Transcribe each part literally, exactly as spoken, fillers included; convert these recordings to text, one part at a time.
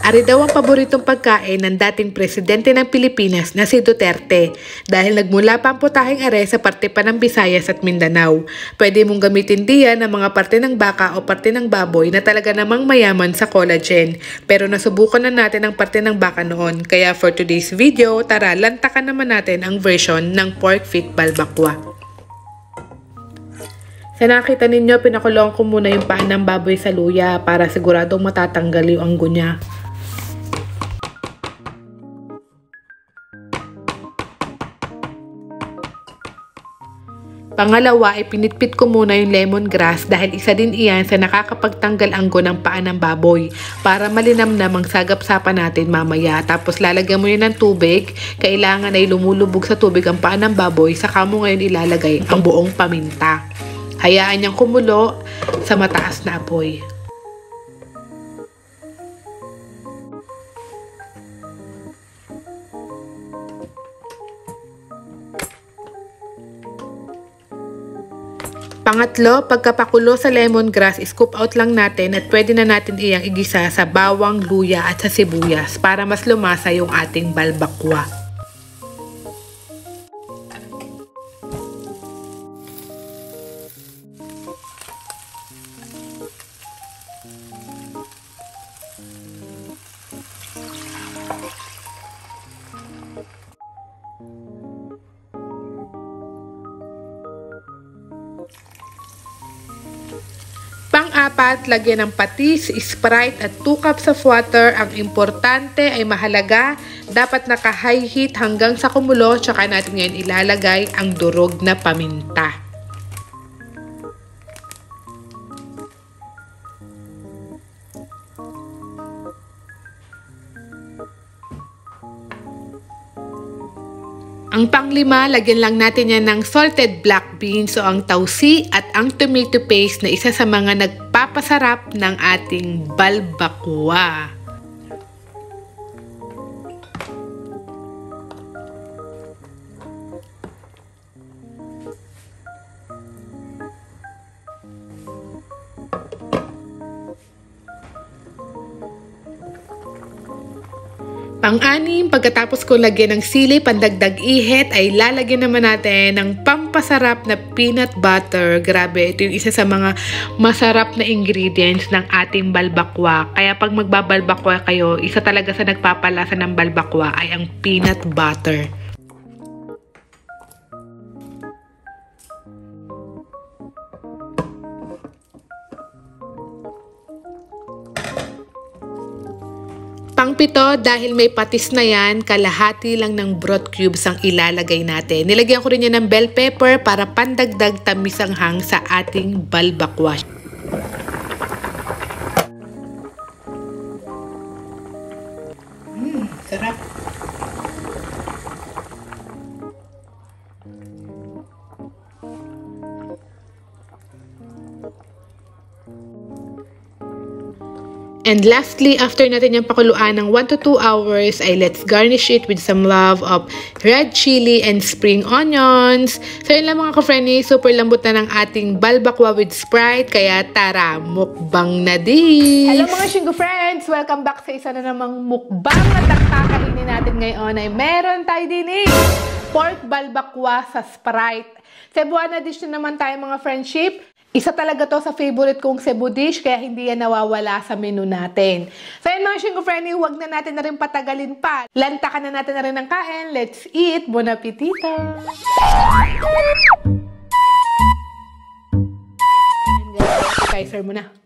Ari daw ang paboritong pagkain ng dating presidente ng Pilipinas na si Duterte dahil nagmula pa ang putahing are sa parte pa ng Visayas at Mindanao. Pwede mong gamitin diyan ang mga parte ng baka o parte ng baboy na talaga namang mayaman sa collagen. Pero nasubukan na natin ang parte ng baka noon. Kaya for today's video, tara lantakan naman natin ang version ng pork feet balbakwa. Sa nakita ninyo, pinakulong ko muna yung paan ng baboy sa luya para siguradong matatanggal yung anggo niya. Pangalawa ay pinitpit ko muna yung lemongrass dahil isa din iyan sa nakakapagtanggal anggo ng paa ng baboy para malinamnam ang sagap-sapa natin mamaya. Tapos lalagyan mo yun ng tubig, kailangan ay lumulubog sa tubig ang paa ng baboy, saka mo ngayon ilalagay ang buong paminta. Hayaan niyang kumulo sa mataas na apoy. Pangatlo, pagkapakulo sa lemongrass, scoop out lang natin at pwede na natin iyang igisa sa bawang, luya at sa sibuyas para mas lumasa yung ating balbakwa. Pang-apat, lagyan ng patis, Sprite at two cups of water. Ang importante ay mahalaga, dapat naka-high heat hanggang sa kumulo, tsaka natin ngayon ilalagay ang durog na paminta. Ang panglima, lagyan lang natin yan ng salted black beans o ang tausi at ang tomato paste na isa sa mga nagpapasarap ng ating balbakwa. Pang-anim, pagkatapos ko lagyan ng sili, pandagdag ihit, ay lalagyan naman natin ng pampasarap na peanut butter. Grabe, ito yung isa sa mga masarap na ingredients ng ating balbakwa. Kaya pag magbabalbakwa kayo, isa talaga sa nagpapalasa ng balbakwa ay ang peanut butter. Pangpito, dahil may patis na yan, kalahati lang ng broth cubes ang ilalagay natin. Nilagyan ko rin yan ng bell pepper para pandagdag tamis ang hang sa ating balbakwa. Mmm, sarap. And lastly, after natin yung pakuluan ng one to two hours, ay let's garnish it with some love of red chili and spring onions. So yun lang mga ka-friendly, super lambot na ng ating balbakwa with Sprite, kaya tara, mukbang na din! Hello mga Shingo friends! Welcome back sa isa na namang mukbang at ang kakainin natin ngayon ay meron tayo din eh! Pork balbakwa sa Sprite. Cebuana dish na naman tayo mga friendship. Isa talaga to sa favorite kong Cebu dish, kaya hindi yan nawawala sa menu natin. So yun mga Shingo friendly, huwag na natin na rin patagalin pa. Lantakan na natin na rin ang kain. Let's eat! Bon appetito! Appetizer muna.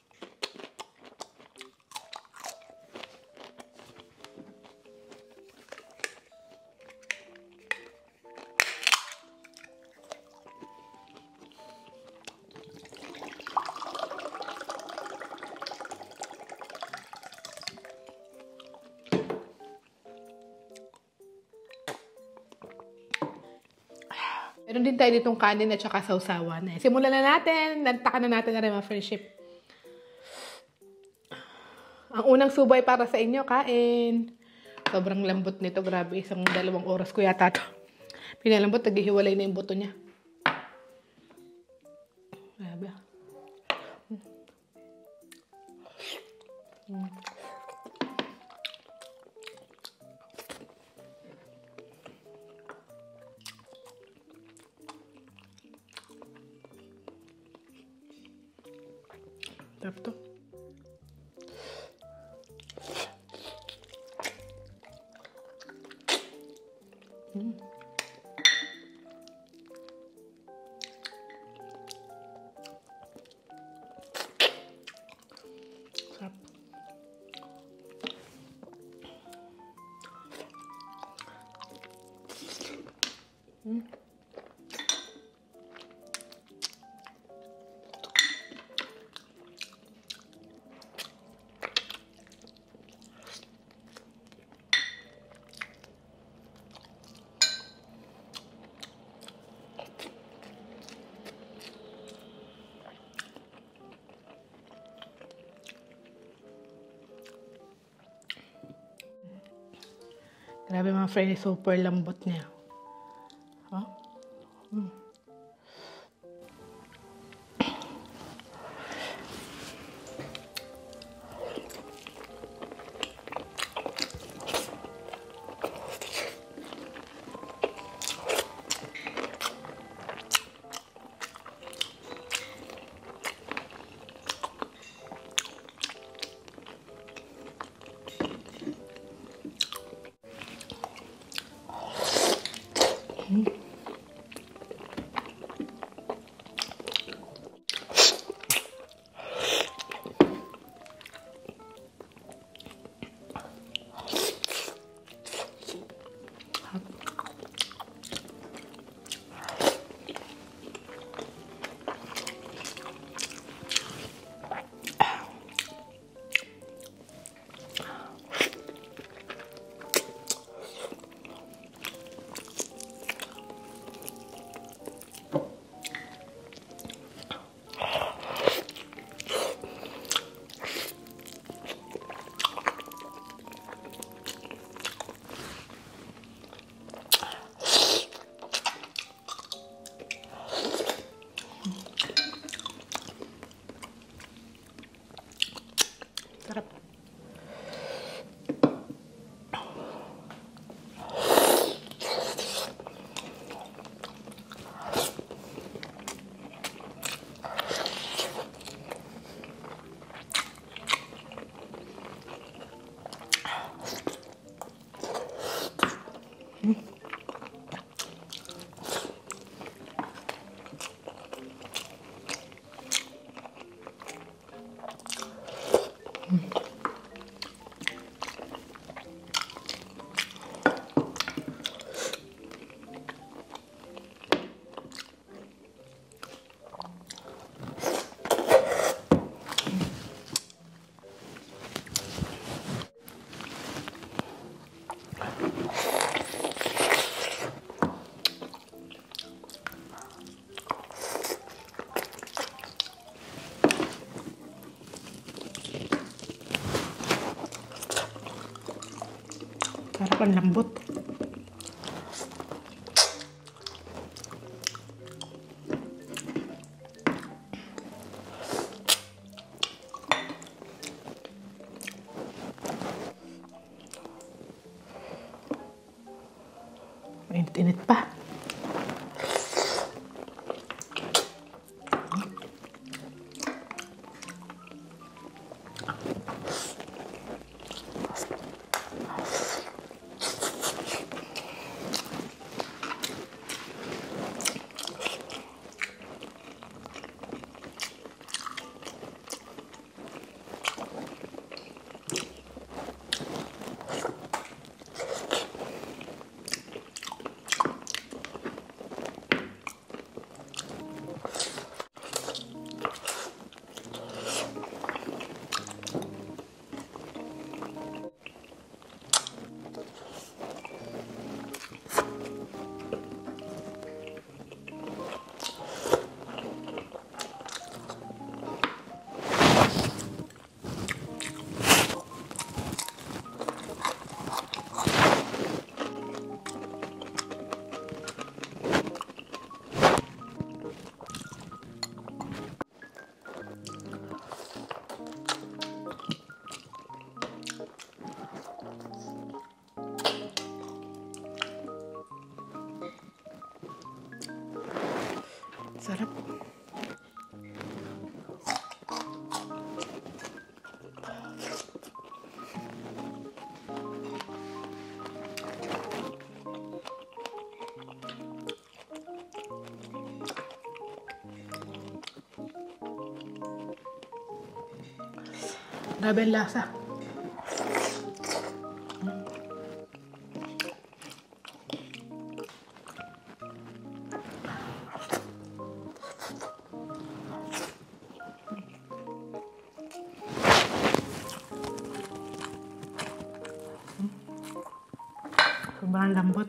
Meron din tayo ditong kanin at saka sausawan. Eh. Simulan na natin. Lantakan na natin na rin mga friendship. Ang unang subay para sa inyo, kain. Sobrang lambot nito. Grabe, isang dalawang oras ko yata ito. Pinalambot, naghihiwalay na yung buto niya. Grabe. Mm. Sarap to. Mm. Sarap. Mm. Grabe mga friend, super lambot niya. Oh? Mm. Mm. Sarap. Mm. Sarap, ang lambot. Init-init pa. Grabe ang lasa. Sobrang lambot.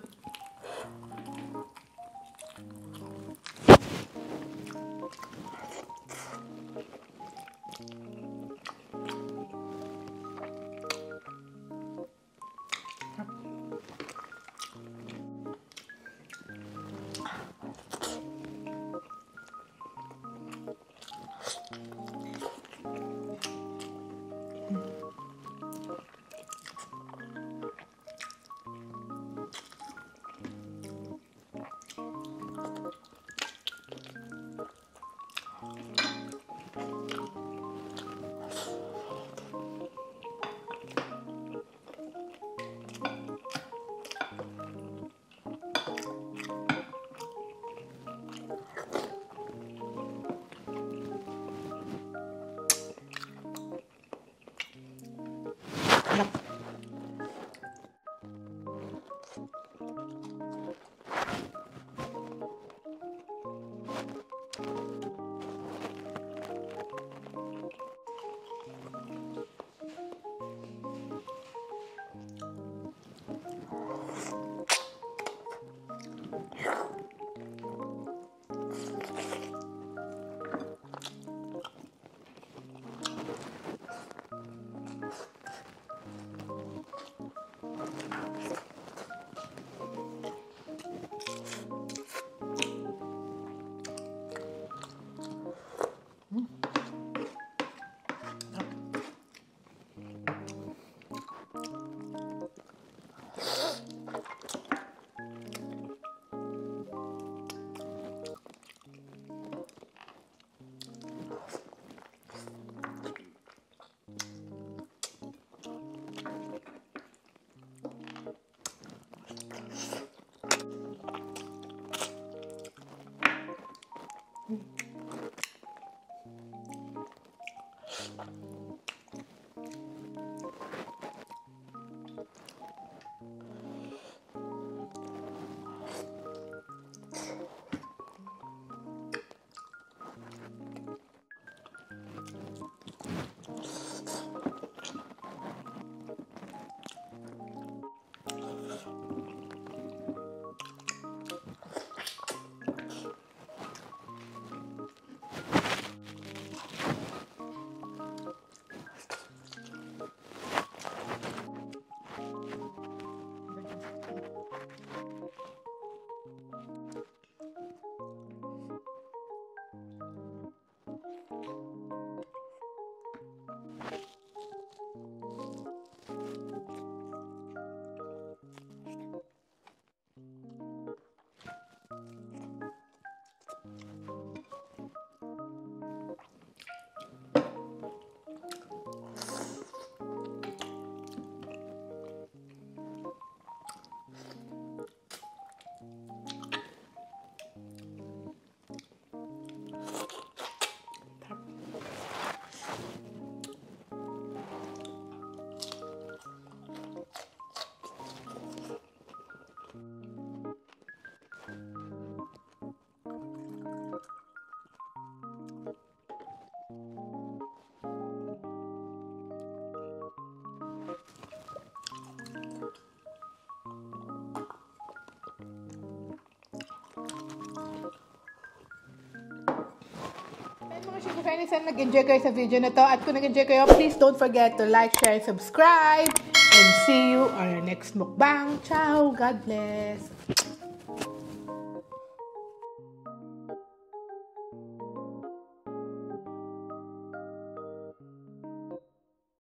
Friends, sana nag-enjoy kayo sa video na to. At kung nag-enjoy kayo, please don't forget to like, share, and subscribe. And see you on our next mukbang. Ciao! God bless!